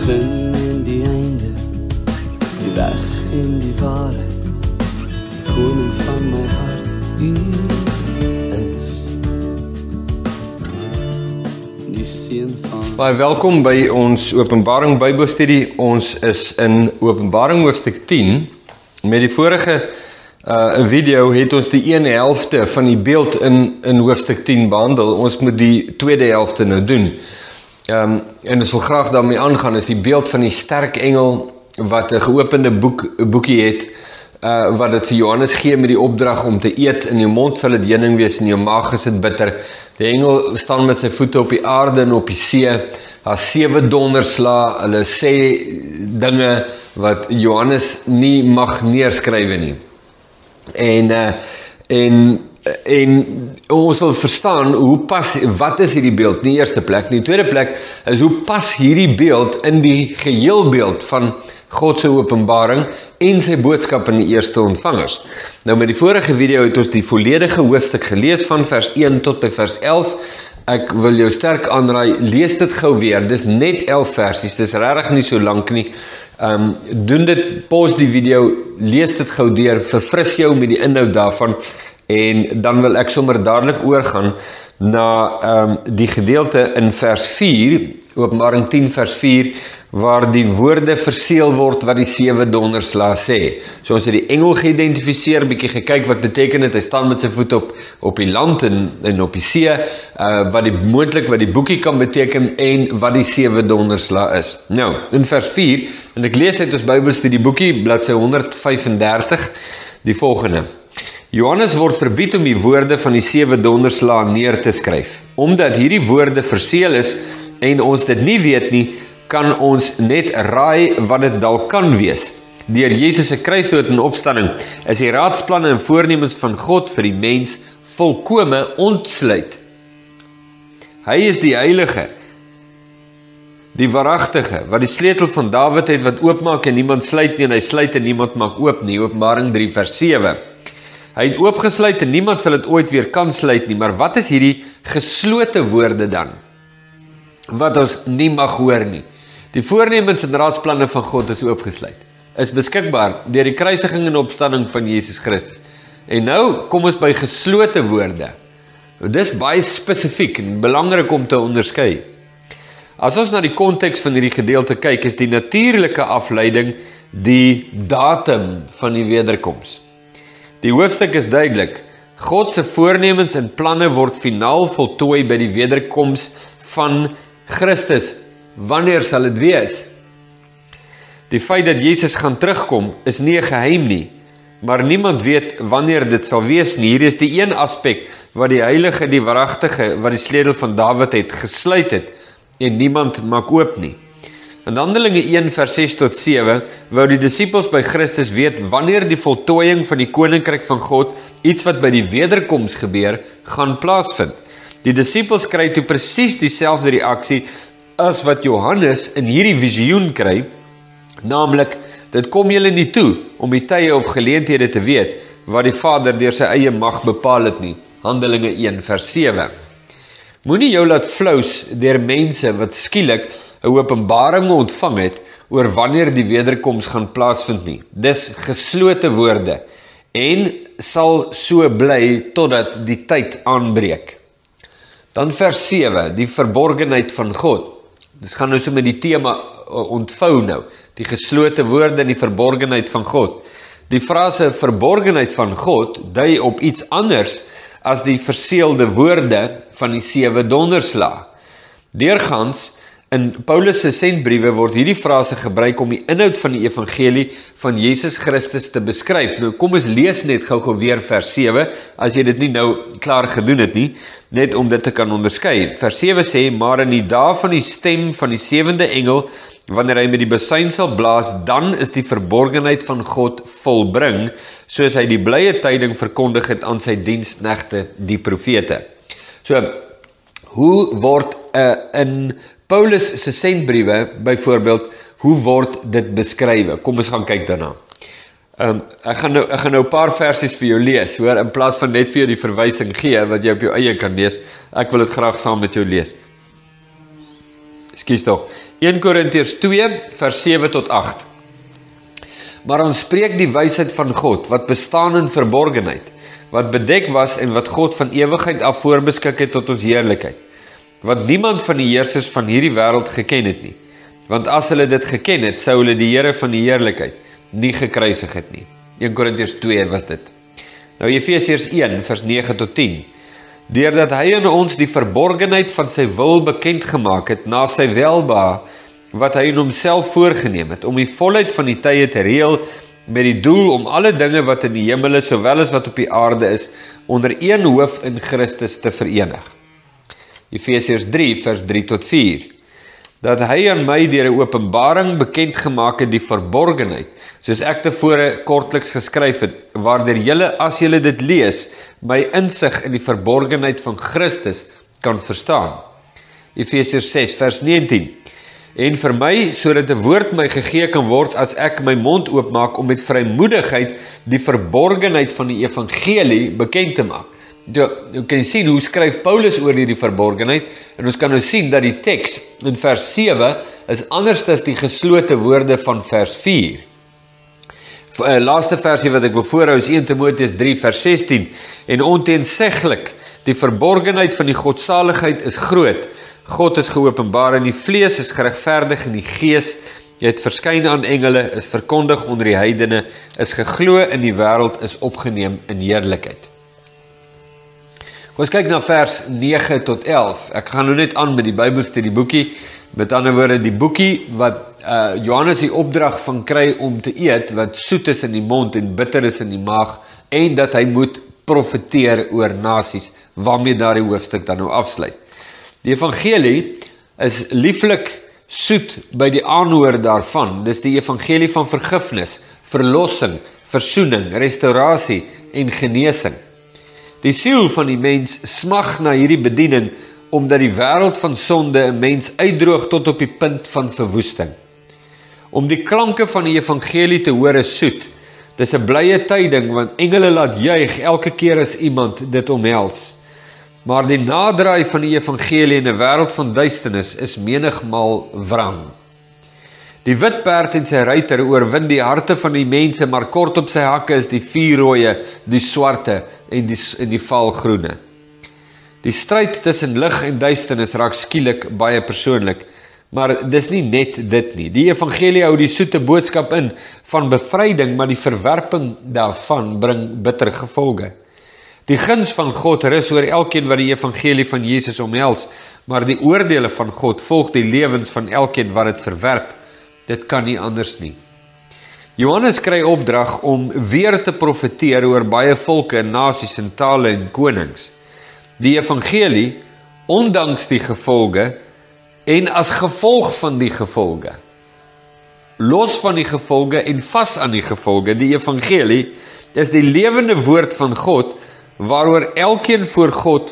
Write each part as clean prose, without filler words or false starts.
begin en die einde, die weg en die waarheid, die koning van my hart, U is die seun van. Baie welkom by ons Openbaring Bybelstudie. Ons is in Openbaring hoofstuk 10. Met die vorige video het ons die 1/11 van die beeld in hoofstuk 10 behandel. Ons moet die tweede helfte nou doen. En ons wil graag daarmee aangaan, is die beeld van die sterk engel wat 'n geopende boekie het, wat dit vir Johannes gee met die opdrag om te eet. In jou mond sal dit heuning wees, in jou maag is dit bitter. Die engel staan met sy voete op die aarde en op die see. Daar 7 donderslae, hulle sê dinge wat Johannes nie mag neerskrywe nie. En ons wil verstaan, wat is hierdie beeld? Nie eerste plek, nie tweede plek, is hoe pas hierdie beeld in die geheelbeeld van God se openbaring en sy boodskap aan die eerste ontvangers. Nou met die vorige video het ons die volledige hoofstuk gelees van vers 1 tot by vers 11. Ek wil jou sterk aanraai, lees dit gou weer, dis net 11 versies, dis regtig nie so lank nie. Doen dit, pause die video, lees dit gou deur, verfris jou met die inhoud daarvan, en dan wil ek sommer dadelik oorgaan na die gedeelte in vers 4, Openbaring 10 vers 4, waar die woorde verseël word wat die 7 donderslae sê. So ons het die engel geïdentifiseer, bietjie gekyk wat beteken dit, hy staan met sy voet op die land en op die see, wat die boekie kan beteken en wat die 7 donderslae is. Nou, in vers 4, en ek lees uit ons Bybelstudie boekie, bladsy 135, die volgende. Johannes word verbied om die woorde van die 7 donderslae neer te skryf. Omdat hierdie woorde verseël is en ons dit nie weet nie, kan ons net raai wat dit dalk kan wees. Deur Jesus se kruisdood en opstanding is die raadsplanne en voornemens van God vir die mens volkome ontsluit. Hy is die heilige, die waaragtige, wat die sleutel van Dawid het, wat oopmaak en niemand sluit nie, en hy sluit en niemand maak oop nie. Openbaring 3 vers 7. Hy het oopgesluit en niemand sal dit ooit weer kan sluit nie, maar wat is hierdie geslote woorde dan? Wat ons nie mag hoor nie. Die voornemens en raadsplanne van God is oopgesluit, is beskikbaar deur die kruisiging en opstanding van Jesus Christus. En nou kom ons by geslote woorde. Dis baie spesifiek en belangrik om te onderskei. As ons na die konteks van hierdie gedeelte kyk, is die natuurlike afleiding die datum van die wederkoms. Die hoofstuk is duidelik. God se voornemens en planne word finaal voltooi by die wederkoms van Christus. Wanneer sal dit wees? Die feit dat Jesus gaan terugkom is nie 'n geheim nie, maar niemand weet wanneer dit sal wees nie. Hier is die een aspek wat die heilige, die waaragtige, wat die sleutel van Dawid het, gesluit het en niemand maak oop nie. In Handelinge 1 vers 6 tot 7 wou die disippels by Christus weet wanneer die voltooiing van die koninkryk van God, iets wat by die wederkoms gebeur, gaan plaasvind. Die disippels kry toe presies dieselfde reaksie as wat Johannes in hierdie visioen kry, naamlik, dit kom julle nie toe om die tye of geleenthede te weet wat die Vader deur sy eie mag bepaal het nie. Handelinge 1 vers 7. Moenie jou laat flous deur mense wat skielik 'n openbaring ontvang het oor wanneer die wederkoms gaan plaasvind nie. Dis geslote woorde en sal so bly totdat die tyd aanbreek. Dan vers 7, die verborgenheid van God. Dit gaan nou so met die tema ontvou nou, die geslote woorde en die verborgenheid van God. Die frase verborgenheid van God dui op iets anders as die verseelde woorde van die 7 donderslae. Deurgaans in Paulus se sendbriewe word hierdie frase gebruik om die inhoud van die evangelie van Jesus Christus te beskryf. Nou kom ons lees net gou weer vers 7, as jy dit nie nou klaar gedoen het nie, net om dit te kan onderskei. Vers 7 sê, maar in die dae van die stem van die 7de engel, wanneer hy met die besuin sal blaas, dan is die verborgenheid van God volbring, soos hy die blye tyding verkondig het aan sy diensknegte, die profete. So, hoe word in Paulus se sendbriewe, byvoorbeeld, hoe word dit beskrywe? Kom ons gaan kyk daarna. Ek gaan nou 'n paar versies vir jou lees, hoor, in plaas van net vir jou die verwysing gee, wat jy op jou eie kan lees. Ek wil dit graag saam met jou lees. Ekskuus tog. 1 Korintiërs 2 vers 7 tot 8. Maar ons spreek die wysheid van God, wat bestaan in verborgenheid, wat bedek was en wat God van ewigheid af voorbeskik het tot ons heerlikheid, wat niemand van die heersers van hierdie wêreld geken het nie. Want as hulle dit geken het, sou hulle die Here van die heerlikheid nie gekruisig het nie. 1 Korintiërs 2 was dit. Nou Efesiërs 1 vers 9 tot 10. Deurdat hy in ons die verborgenheid van sy wil bekend gemaak het na sy welbehae, wat hy in homself voorgenem het, om die volheid van die tye te reël, met die doel om alle dinge wat in die hemel is, sowel as wat op die aarde is, onder een hoof in Christus te verenig. Efesiërs 3 vers 3 tot 4. Dat hy aan my deur 'n openbaring bekend gemaak het die verborgenheid, soos ek tevore kortliks geskryf het, waardeur julle, as julle dit lees, my insig in die verborgenheid van Christus kan verstaan. Efesiërs 6 vers 19. En vir my, sodat 'n woord my gegee kan word as ek my mond oopmaak om met vrymoedigheid die verborgenheid van die evangelie bekend te maak. Nou kan jy sien hoe skryf Paulus oor hierdie verborgenheid, en ons kan nou sien dat die teks in vers 7 is anders as die geslote woorde van vers 4. Laaste versie wat ek wil voorhou is 1 Timoteus 3 vers 16, en onteenseglik, die verborgenheid van die godsaligheid is groot, God is geopenbaar in die vlees, is geregverdig in die gees, jy het verskyn aan engele, is verkondig onder die heidene, is geglo in die wêreld, is opgeneem in heerlikheid. Ons kyk na vers 9 tot 11. Ek gaan nou net aan met die Bybelstudieboekie, met ander woorde die boekie wat Johannes die opdrag van kry om te eet, wat soet is in die mond en bitter is in die maag, en dat hy moet profeteer oor nasies, waarmee daardie hoofstuk dan nou afsluit. Die evangelie is lieflik soet by die aanhoor daarvan. Dis die evangelie van vergifnis, verlossing, versoening, restaurasie en genesing. Die siel van die mens smag na hierdie bediening, omdat die wêreld van sonde 'n mens uitdroog tot op die punt van verwoesting. Om die klanke van die evangelie te hoor is soet. Dis 'n blye tyding, want engele laat juig elke keer as iemand dit omhels. Maar die nadraai van die evangelie in 'n wêreld van duisternis is menigmal wrang. Die wit perd en sy ruiter oorwin die harte van die mense, maar kort op sy hakke is die vuurrooie, die swarte en die valgroene. Die stryd tussen lig en duisternis raak skielik baie persoonlik, maar dis nie net dit nie. Die evangelie hou die soete boodskap in van bevryding, maar die verwerping daarvan bring bitter gevolge. Die guns van God rus oor elkeen wat die evangelie van Jesus omhels, maar die oordeele van God volg die lewens van elkeen wat dit verwerp. Dit kan nie anders nie. Johannes kry opdrag om weer te profeteer oor baie volke en nasies en tale en konings. Die evangelie, ondanks die gevolge en as gevolg van die gevolge. Los van die gevolge en vas aan die gevolge, die evangelie is die lewende woord van God, waaroor elkeen voor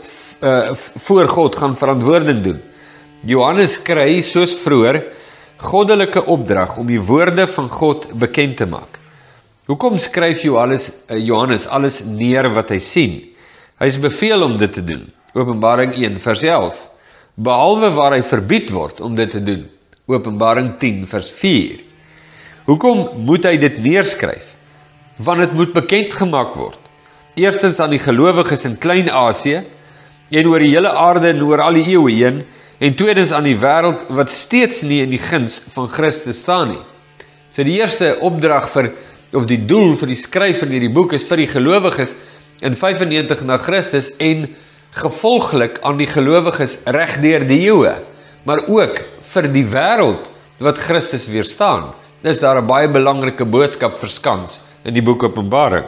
God gaan verantwoording doen. Johannes kry, soos vroeër, goddelike opdrag om die woorde van God bekend te maak. Hoekom skryf Johannes alles neer wat hy sien? Hy is beveel om dit te doen. Openbaring 1 vers 11. Behalwe waar hy verbied word om dit te doen. Openbaring 10 vers 4. Hoekom moet hy dit neerskryf? Want dit moet bekend gemaak word. Eerstens aan die gelowiges in Klein-Asië en oor die hele aarde en oor al die eeue heen, en tweedens aan die wêreld wat steeds nie in die guns van Christus staan nie. So die eerste opdrag of die doel vir die skryf van hierdie boek is vir die gelowiges in 95 na Christus en gevolglik aan die gelowiges reg deur die eeue, maar ook vir die wêreld wat Christus weerstaan. Is daar 'n baie belangrike boodskap verskans in die boek Openbaring.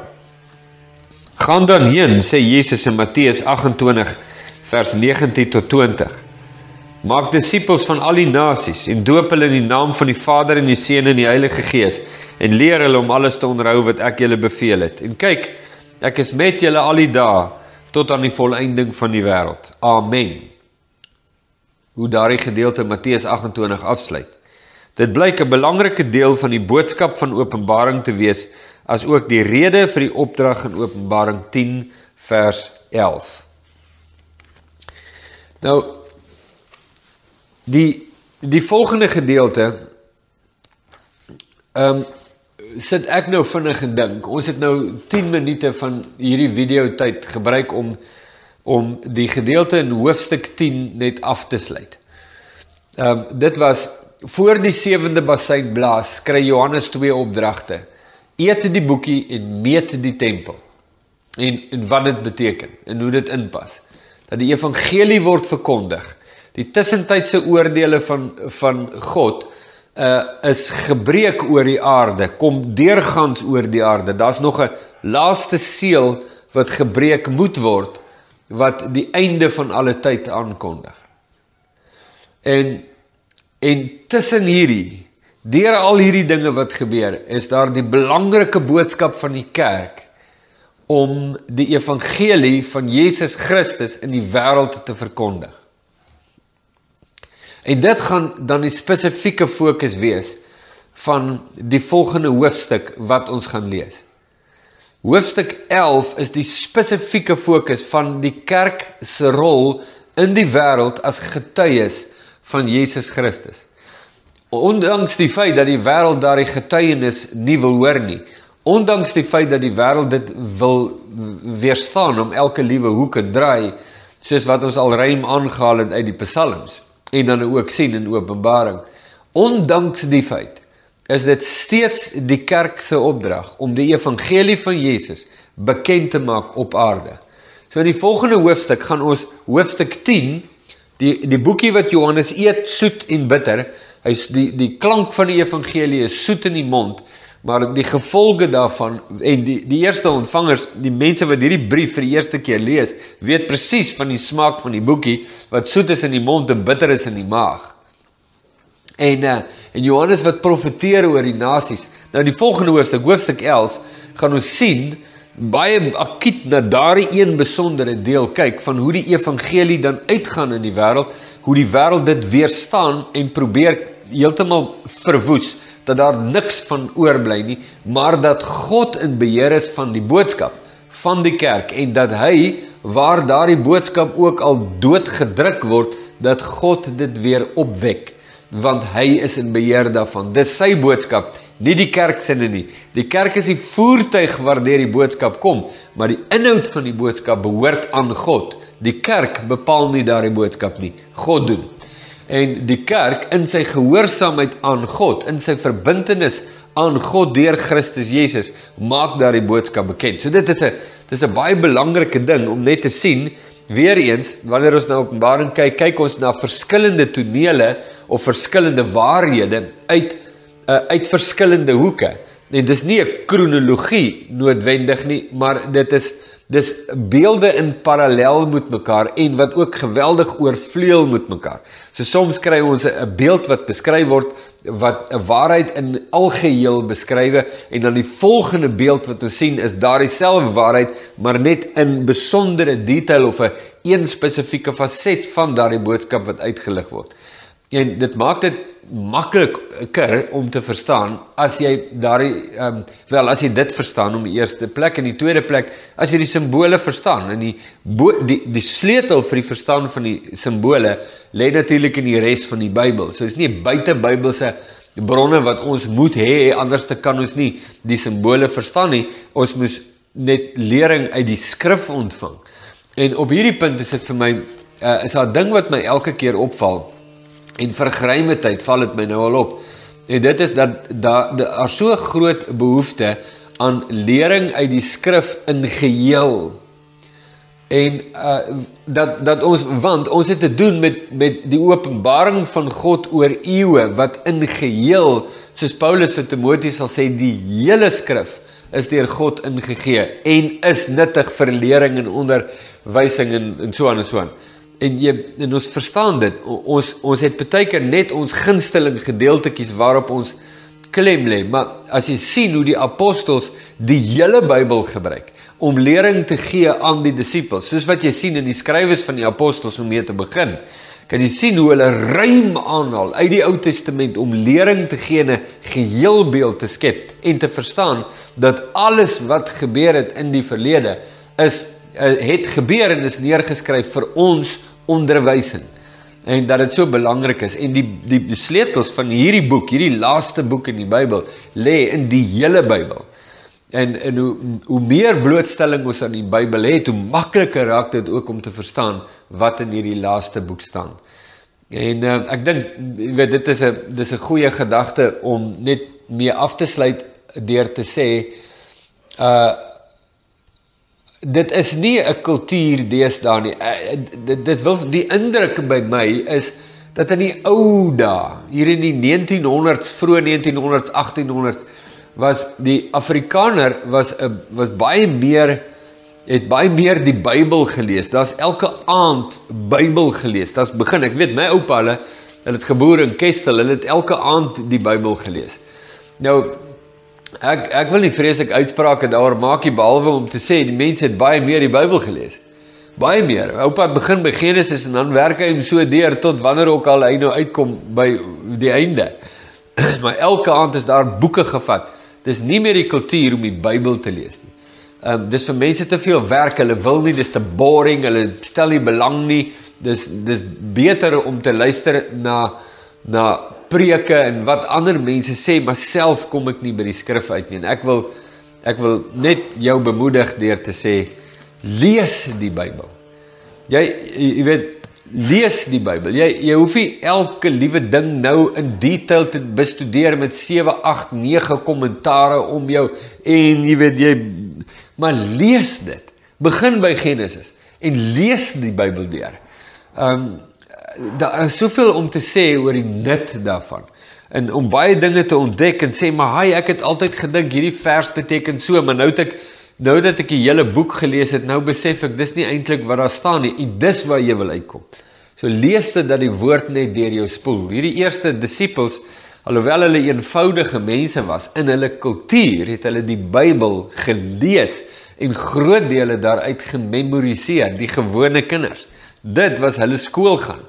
Gaan dan heen, sê Jesus in Matteus 28 vers 19 tot 20. Maak disippels van al die nasies en doop hulle in die naam van die Vader en die Seun en die Heilige Gees en leer hulle om alles te onderhou wat ek julle beveel het. En kyk, ek is met julle al die dae tot aan die volëinding van die wêreld. Amen. Hoe daardie gedeelte Matteus 28 afsluit. Dit blyk 'n belangrike deel van die boodskap van Openbaring te wees, as ook die rede vir die opdrag in Openbaring 10 vers 11. Nou, die die volgende gedeelte, sit ek nou vinnig gedink. Ons het nou 10 minute van hierdie videotyd gebruik om die gedeelte in hoofstuk 10 net af te sluit. Dit was, voor die 7de bassein blaas, kry Johannes 2 opdragte. Eet die boekie en meet die tempel. En wat dit beteken, en hoe dit inpas. Dat die evangelie word verkondig. Die tussentydse oordele van God, is gebreek oor die aarde, kom deurgangs oor die aarde. Daar's nog 'n laaste seël wat gebreek moet word, wat die einde van alle tyd aankondig. En tussen hierdie, deur al hierdie dinge wat gebeur, is daar die belangrike boodskap van die kerk, om die evangelie van Jesus Christus in die wêreld te verkondig. En dit gaan dan die spesifieke fokus wees van die volgende hoofstuk wat ons gaan lees. Hoofstuk 11 is die spesifieke fokus van die kerk se rol in die wêreld as getuies van Jesus Christus. Ondanks die feit dat die wêreld daardie getuienis nie wil hoor nie, ondanks die feit dat die wêreld dit wil weerstaan om elke liewe hoek en draai, soos wat ons al ruim aangehaal het uit die psalms, en dan ook sien in Openbaring. Ondanks die feit, is dit steeds die kerk se opdrag, om die evangelie van Jesus bekend te maak op aarde. So in die volgende hoofstuk gaan ons, hoofstuk 10, die boekie wat Johannes eet, soet en bitter, die klank van die evangelie is soet in die mond, maar die gevolge daarvan, en die eerste ontvangers, die mense wat hierdie brief vir die eerste keer lees, weet presies van die smaak van die boekie, wat soet is in die mond en bitter is in die maag. En Johannes wat profeteer oor die nasies, nou die volgende hoofstuk, hoofstuk 11, gaan ons sien, baie akiet na daardie een besondere deel kyk, van hoe die evangelie dan uitgaan in die wêreld, hoe die wêreld dit weerstaan, en probeer heeltemal verwoes, dat daar niks van oorbly nie, maar dat God in beheer is van die boodskap, van die kerk, en dat hy, waar daardie boodskap ook al doodgedruk word, dat God dit weer opwek, want hy is in beheer daarvan. Dis sy boodskap, nie die kerk sinne nie. Die kerk is die voertuig waardeur die boodskap kom, maar die inhoud van die boodskap behoort aan God. Die kerk bepaal nie daardie boodskap nie, God doen. En die kerk in sy gehoorsaamheid aan God, in sy verbintenis aan God deur Christus Jesus, maak daardie boodskap bekend. So dit is 'n baie belangrike ding om net te sien, weer eens, wanneer ons na Openbaring kyk ons na verskillende tonele of verskillende waarhede uit verskillende hoeke. En dis nie 'n kronologie noodwendig nie, maar dis beelde in parallel met mekaar en wat ook geweldig oorvleuel met mekaar. So soms kry ons 'n beeld wat beskryf word, wat 'n waarheid in algeheel beskrywe, en dan die volgende beeld wat ons sien is daardie selfde waarheid, maar net in besondere detail of 'n een spesifieke faset van daardie boodskap wat uitgelig word. En dit maak dit makliker om te verstaan, as jy as jy dit verstaan om die eerste plek, en die tweede plek, as jy die simbole verstaan, en die sleutel vir die verstaan van die simbole, lê natuurlik in die res van die Bybel. So is nie buite Bybelse bronne wat ons moet hê, anders kan ons nie die simbole verstaan nie, ons moes net lering uit die skrif ontvang. En op hierdie punt is dit vir my, is daar 'n ding wat my elke keer opval, en vir geruime tyd val dit my nou al op, en dit is dat daar so groot behoefte aan lering uit die skrif in geheel, en want ons het te doen met die openbaring van God oor eeue, wat in geheel, soos Paulus vir Timoteus sal sê, die hele skrif is deur God ingegee, en is nuttig vir lering en onderwysing en so aan en so aan. En ons verstaan dit, ons het baie keer net ons gunsteling gedeeltetjies waarop ons klem lê, maar as jy sien hoe die apostels die hele Bybel gebruik, om lering te gee aan die disippels, soos wat jy sien in die skrywes van die apostels om mee te begin, kan jy sien hoe hulle ruim aanhaal uit die Ou Testament om lering te gee en 'n geheelbeeld te skep, en te verstaan dat alles wat gebeur het in die verlede, het gebeur en is neergeskryf vir ons onderwysing. en dat dit so belangrik is, en die sleutels van hierdie boek, hierdie laaste boek in die Bybel, lê in die hele Bybel. En hoe meer blootstelling ons aan die Bybel het, hoe makliker raak dit ook om te verstaan wat in hierdie laaste boek staan. En ek dink, jy weet, dit is 'n goeie gedagte om net mee af te sluit deur te sê, dit is nie 'n kultuur deesdae nie. Die indruk by my is dat in die ou dae, hier in die 1900s, vroeë 1900s, 1800s, was die Afrikaner het baie meer die Bybel gelees. Daar's elke aand Bybel gelees. Daar's begin, ek weet my oupa, hulle het geboor in Kestel, hulle het elke aand die Bybel gelees. Nou, ek wil nie vreeslik uitsprake daaroor maak nie, behalwe om te sê, die mense het baie meer die Bybel gelees. Baie meer. Oupa begin by Genesis en dan werk hy hom so deur tot wanneer ook al hy nou uitkom by die einde. Maar elke aand is daar boeke gevat. Dis nie meer die kultuur om die Bybel te lees nie. Dis vir mense te veel werk, hulle wil nie, dis te boring, hulle stel nie belang nie. Dis beter om te luister na preke en wat ander mense sê, maar self kom ek nie by die skrif uit nie. En ek wil net jou bemoedig deur te sê, lees die Bybel. Jy weet, lees die Bybel. Jy hoef nie elke liewe ding nou in detail te bestudeer met 7, 8, 9 kommentare om jou, en jy weet, maar lees dit. Begin by Genesis en lees die Bybel deur. Daar is soveel om te sê oor die nut daarvan. En om baie dinge te ontdek en sê, maar ek het altyd gedink, hierdie vers beteken so, maar nou dat ek die hele boek gelees het, nou besef ek, dis nie eintlik wat daar staan nie, en dis waar jy wil uitkom. So lees dit dat die woord net deur jou spoel. Hierdie eerste disippels, alhoewel hulle eenvoudige mense was, in hulle kultuur het hulle die Bybel gelees, en groot dele daaruit gememoriseer, die gewone kinders. Dit was hulle skoolgaan.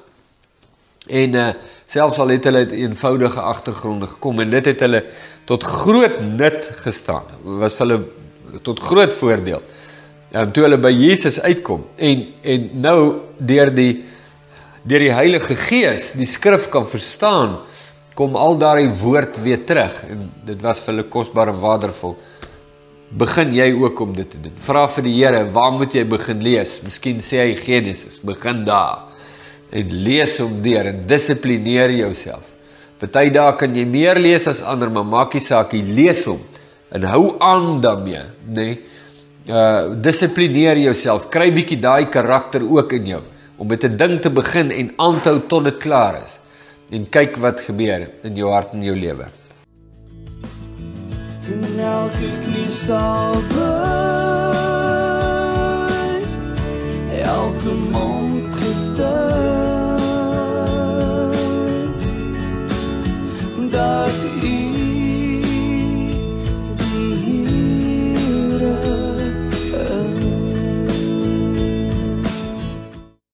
En selfs al het hulle uit eenvoudige agtergronde gekom, en dit het hulle tot groot nut gestaan, was vir hulle tot groot voordeel, toe hulle by Jesus uitkom, en nou deur die Heilige Gees die skrif kan verstaan, kom al daardie woord weer terug, en dit was vir hulle kosbaar en waardevol. Begin jy ook om dit te doen. Vra vir die Here, waar moet jy begin lees? Miskien sê hy Genesis, begin daar, en lees hom deur, en dissiplineer jouself. Party dae kan jy meer lees as ander, maar maak nie saak, jy lees hom, en hou aan daarmee, nee. Dissiplineer jouself, kry bietjie daai karakter ook in jou, om met 'n ding te begin en aan te hou tot dit klaar is, en kyk wat gebeur in jou hart en jou lewe. En elke knie sal buig, elke mond getuig.